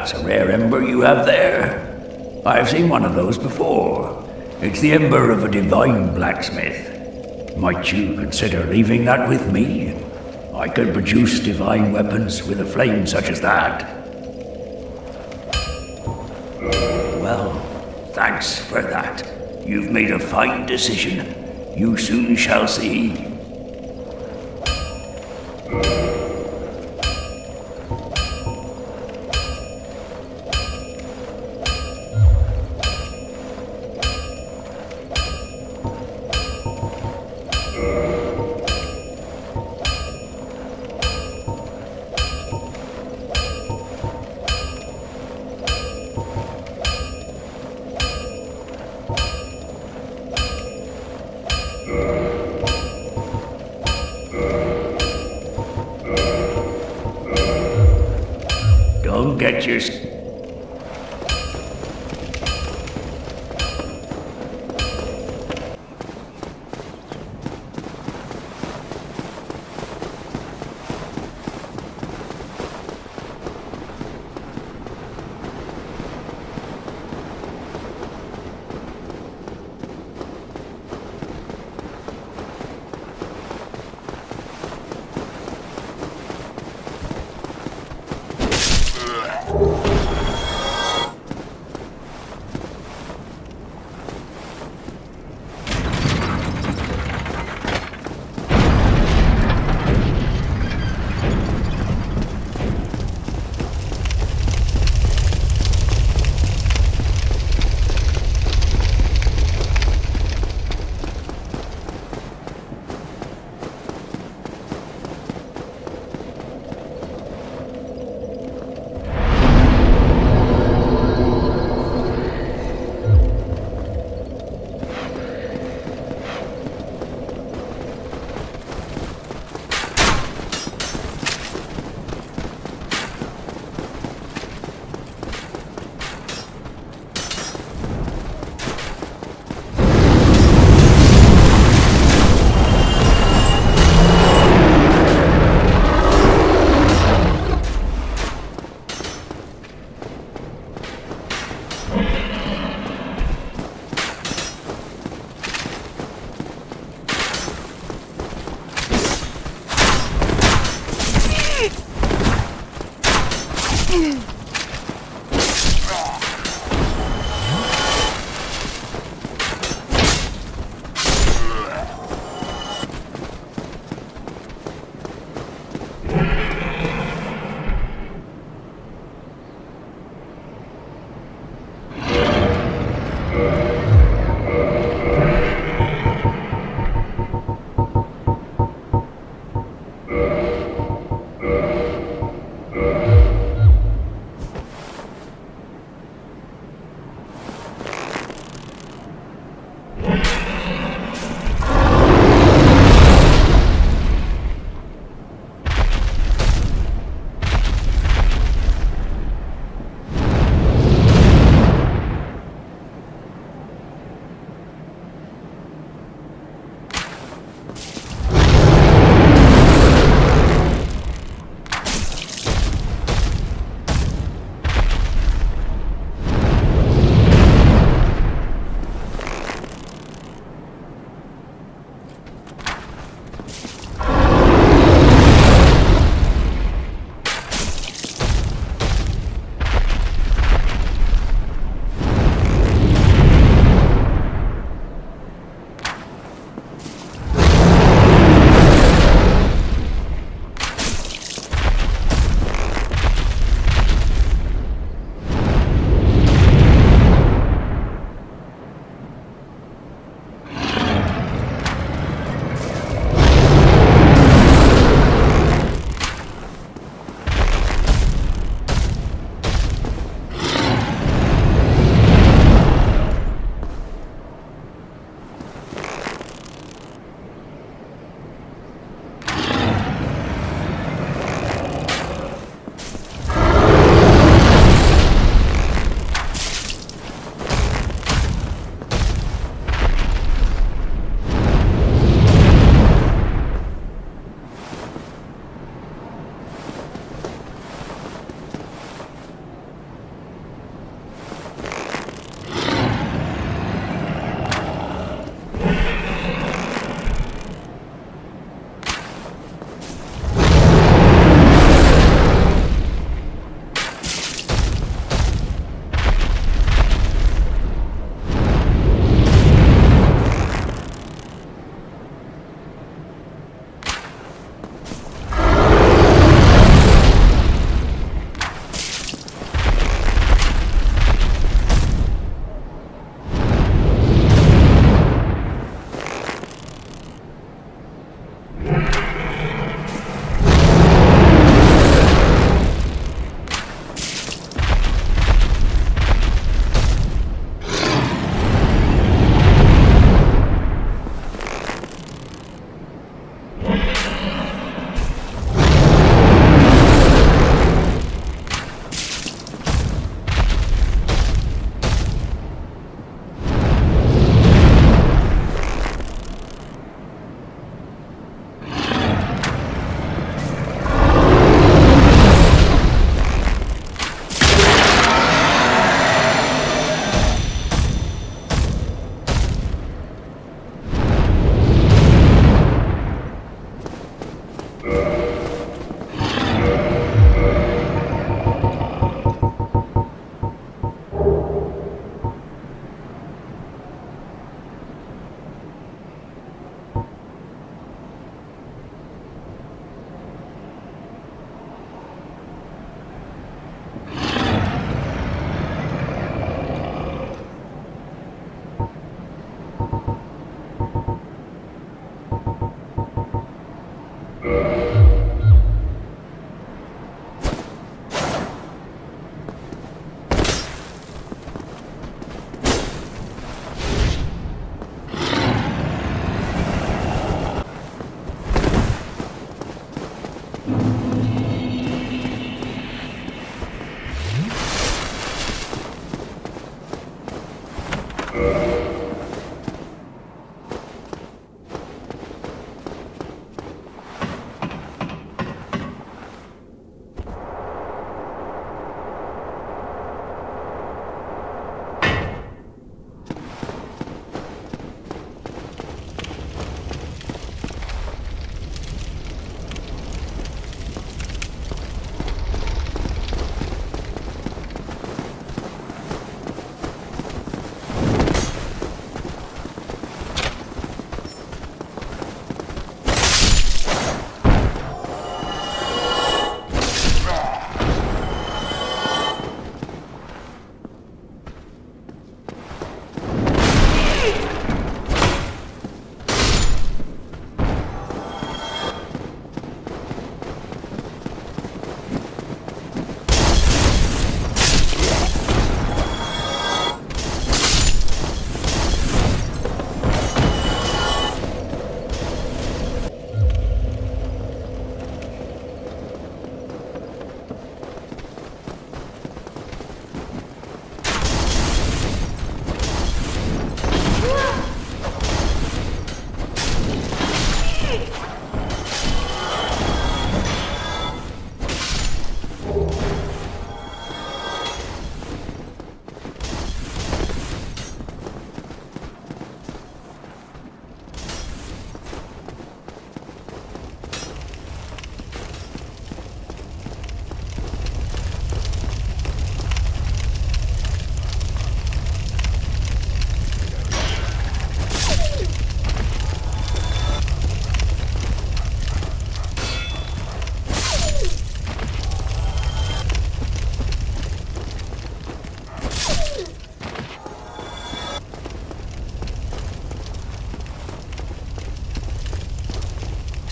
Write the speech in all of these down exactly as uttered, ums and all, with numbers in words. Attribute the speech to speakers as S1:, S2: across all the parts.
S1: That's a rare ember you have there. I've seen one of those before. It's the ember of a divine blacksmith. Might you consider leaving that with me? I could produce divine weapons with a flame such as that. Well, thanks for that. You've made a fine decision. You soon shall see. Don't get your... Ugh.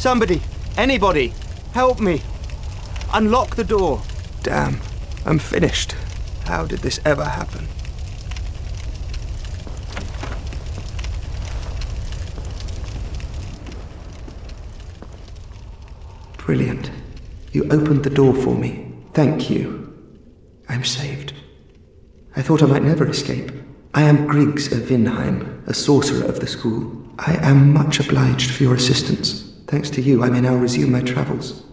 S2: Somebody, anybody, help me. Unlock the door. Damn, I'm finished. How did this ever happen? Brilliant. You opened the door for me. Thank you. I'm saved. I thought I might never escape. I am Griggs of Vinheim, a sorcerer of the school. I am much obliged for your assistance. Thanks to you, I may now resume my travels.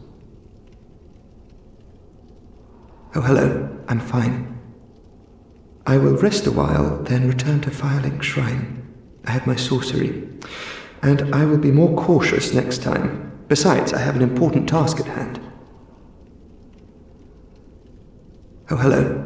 S2: Oh, hello. I'm fine. I will rest a while, then return to Firelink Shrine. I have my sorcery, and I will be more cautious next time. Besides, I have an important task at hand. Oh, hello.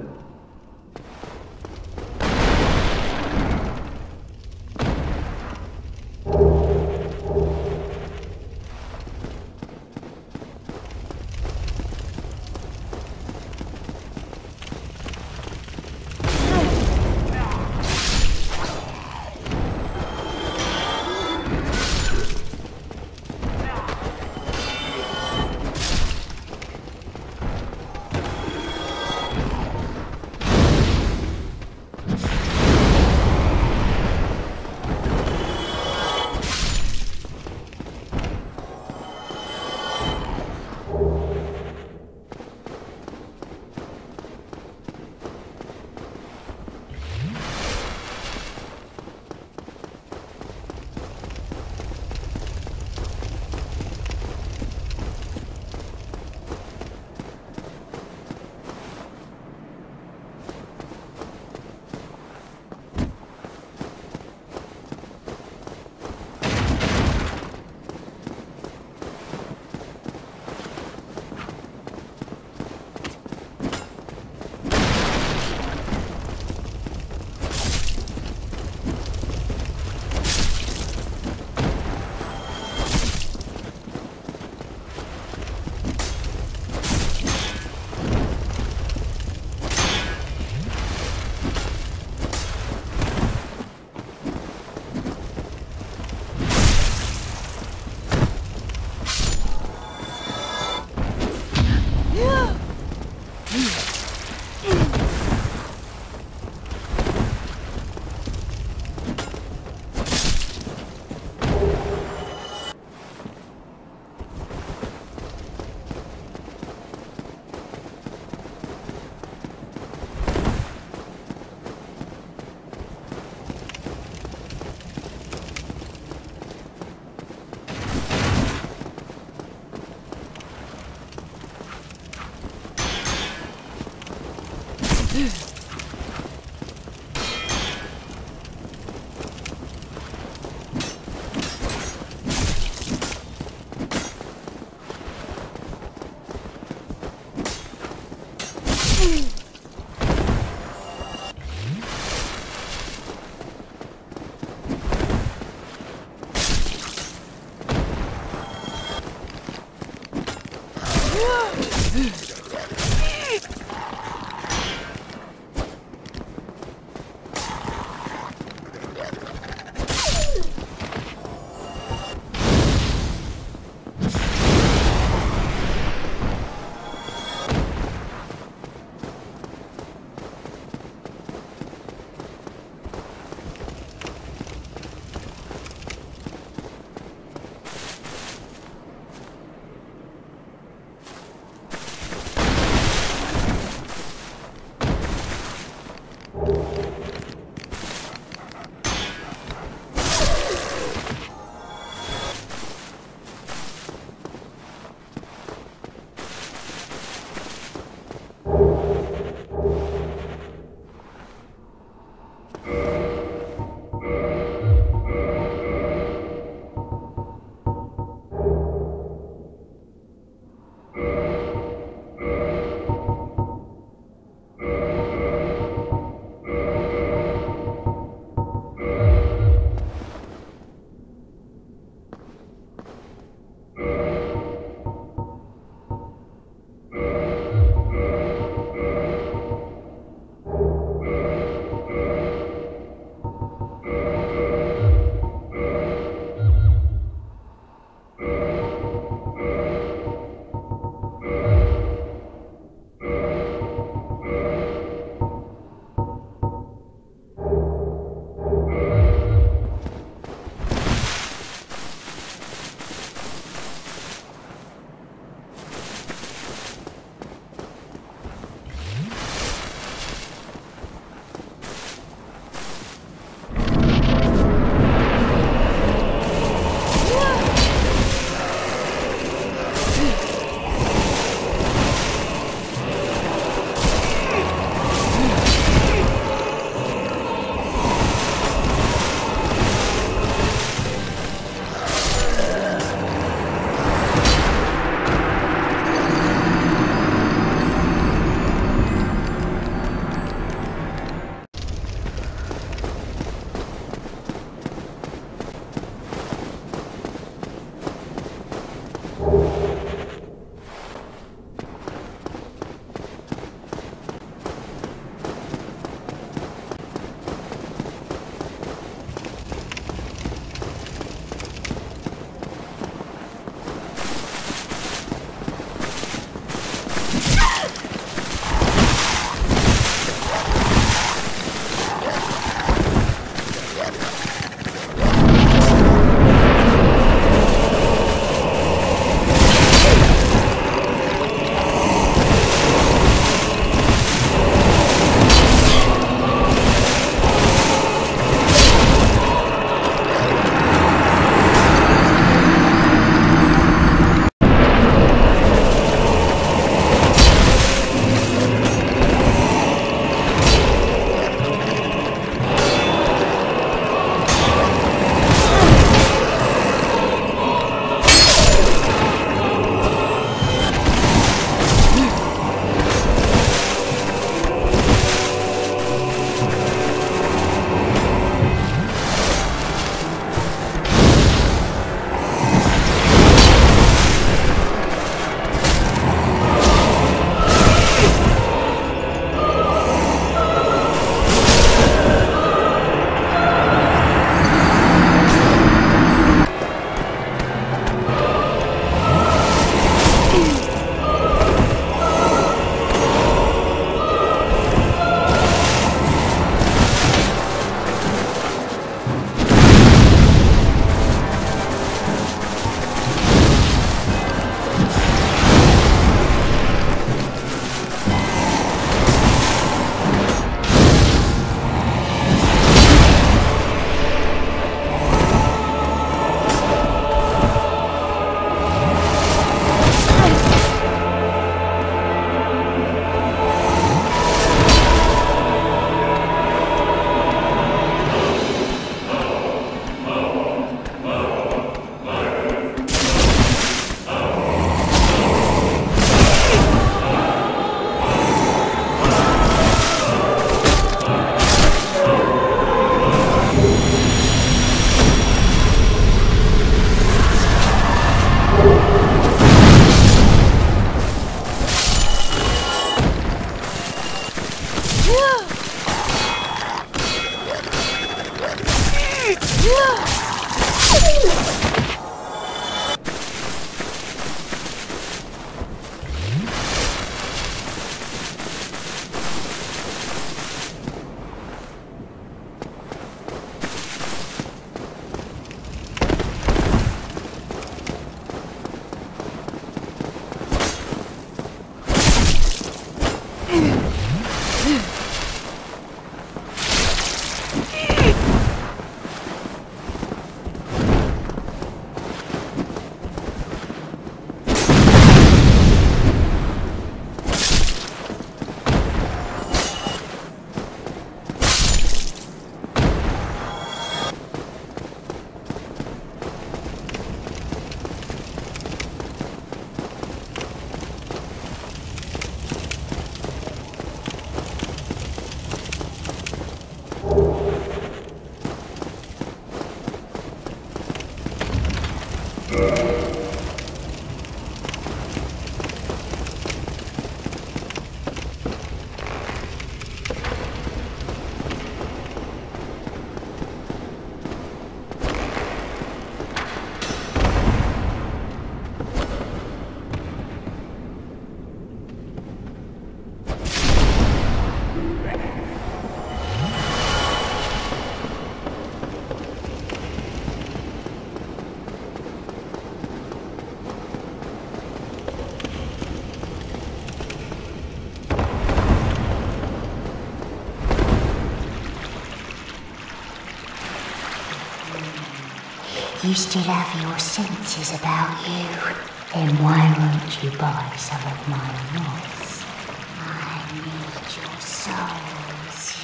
S3: You still have your senses about you. Then why won't you buy some of my moss? I need your souls.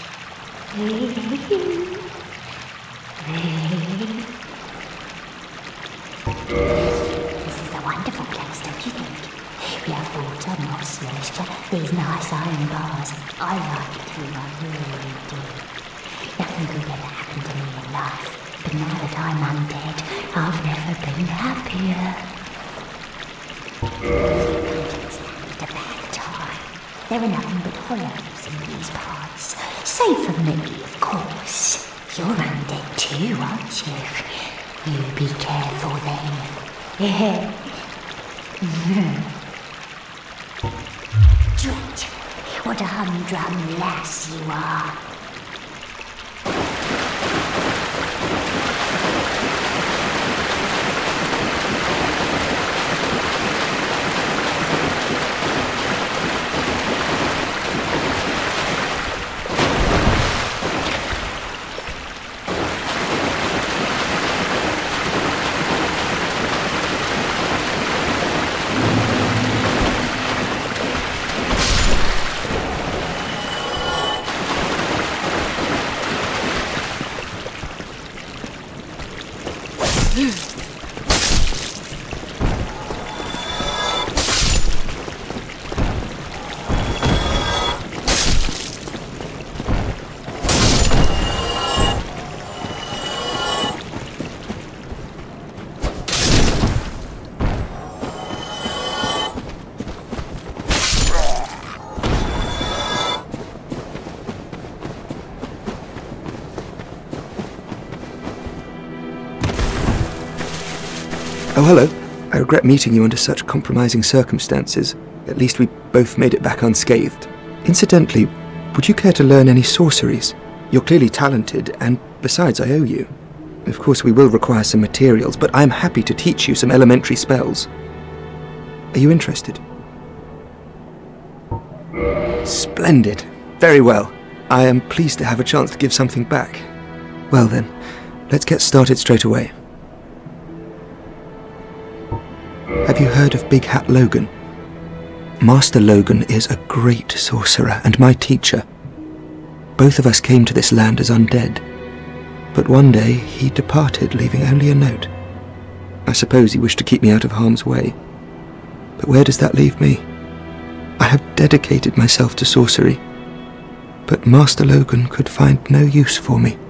S3: This is a wonderful place, don't you think? We have water, moss, moisture, these nice iron bars. I like it here, I really do. Nothing good ever happened to me in life. But now that I'm undead, I've never been happier. It's a bad time. There are nothing but hollows in these parts. Save for me, of course. You're undead too, aren't you? You be careful then. Drat, what a humdrum lass you are.
S2: Oh, hello. I regret meeting you under such compromising circumstances. At least we both made it back unscathed. Incidentally, would you care to learn any sorceries? You're clearly talented, and besides, I owe you. Of course, we will require some materials, but I'm happy to teach you some elementary spells. Are you interested? Splendid. Very well. I am pleased to have a chance to give something back. Well then, let's get started straight away. Have you heard of Big Hat Logan? Master Logan is a great sorcerer and my teacher. Both of us came to this land as undead. But one day he departed, leaving only a note. I suppose he wished to keep me out of harm's way. But where does that leave me? I have dedicated myself to sorcery. But Master Logan could find no use for me.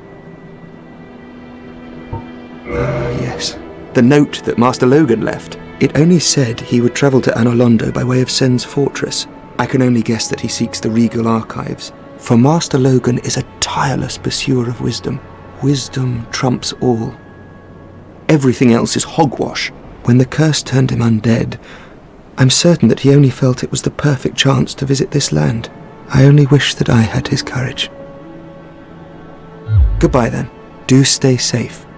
S2: Ah, yes. The note that Master Logan left. It only said he would travel to Anor Londo by way of Sen's fortress. I can only guess that he seeks the regal archives, for Master Logan is a tireless pursuer of wisdom. Wisdom trumps all. Everything else is hogwash. When the curse turned him undead, I'm certain that he only felt it was the perfect chance to visit this land. I only wish that I had his courage. Goodbye then. Do stay safe.